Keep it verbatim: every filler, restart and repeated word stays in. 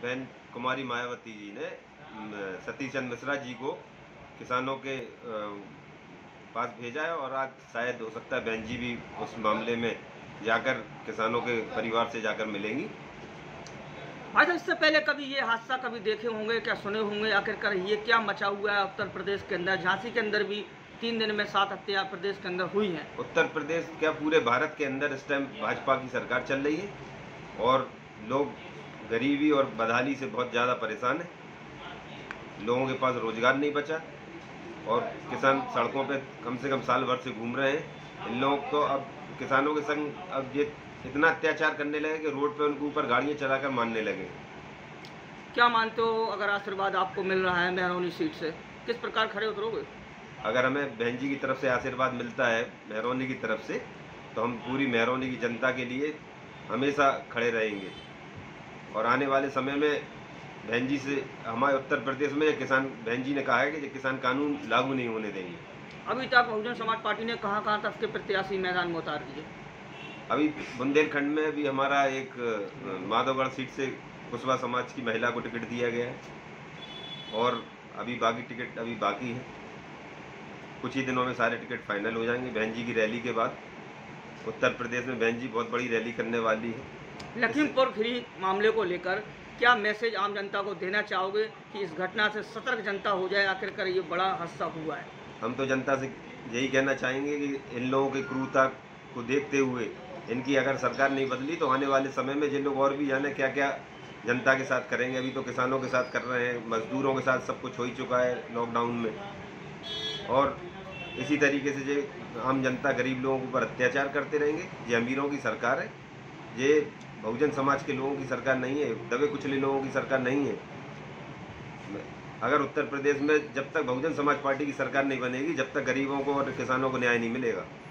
बहन कुमारी मायावती जी ने सतीश चंद्र मिश्रा जी को किसानों के पास भेजा है और आज शायद हो सकता है बहन जी भी उस मामले में जाकर किसानों के परिवार से जाकर मिलेंगी। अच्छा, इससे पहले कभी ये हादसा कभी देखे होंगे, क्या सुने होंगे, आखिरकार ये क्या मचा हुआ है उत्तर प्रदेश के अंदर? झांसी के अंदर भी तीन दिन में सात हत्या प्रदेश के अंदर हुई हैं। उत्तर प्रदेश क्या पूरे भारत के अंदर इस टाइम भाजपा की सरकार चल रही है और लोग गरीबी और बदहाली से बहुत ज़्यादा परेशान हैं। लोगों के पास रोजगार नहीं बचा और किसान सड़कों पे कम से कम साल भर से घूम रहे हैं। इन लोगों को अब किसानों के संग अब ये इतना अत्याचार करने लगे कि रोड पे उनके ऊपर गाड़ियां चलाकर मारने लगे। क्या मानते हो, अगर आशीर्वाद आपको मिल रहा है महरौनी सीट से, किस प्रकार खड़े उतरोगे? अगर हमें बहन जी की तरफ से आशीर्वाद मिलता है महरौनी की तरफ से, तो हम पूरी महरौनी की जनता के लिए हमेशा खड़े रहेंगे और आने वाले समय में बहन जी से हमारे उत्तर प्रदेश में किसान बहन जी ने कहा है कि किसान कानून लागू नहीं होने देंगे। अभी तक बहुजन समाज पार्टी ने कहाँ कहाँ तक के प्रत्याशी मैदान में उतार दिए? अभी बुंदेलखंड में भी हमारा एक माधवगढ़ सीट से कुशवाहा समाज की महिला को टिकट दिया गया है और अभी बाकी टिकट अभी बाकी है। कुछ ही दिनों में सारे टिकट फाइनल हो जाएंगे। बहन जी की रैली के बाद उत्तर प्रदेश में बहन जी बहुत बड़ी रैली करने वाली है। लखीमपुर खीरी मामले को लेकर क्या मैसेज आम जनता को देना चाहोगे कि इस घटना से सतर्क जनता हो जाए? आखिरकार ये बड़ा हादसा हुआ है। हम तो जनता से यही कहना चाहेंगे कि इन लोगों की क्रूरता को देखते हुए इनकी अगर सरकार नहीं बदली तो आने वाले समय में जिन लोग और भी जाने क्या क्या जनता के साथ करेंगे। अभी तो किसानों के साथ कर रहे हैं, मजदूरों के साथ सब कुछ हो ही चुका है लॉकडाउन में, और इसी तरीके से जो आम जनता गरीब लोगों के ऊपर अत्याचार करते रहेंगे। ये अमीरों की सरकार है, ये बहुजन समाज के लोगों की सरकार नहीं है, दबे कुचले लोगों की सरकार नहीं है। अगर उत्तर प्रदेश में जब तक बहुजन समाज पार्टी की सरकार नहीं बनेगी, जब तक गरीबों को और किसानों को न्याय नहीं मिलेगा।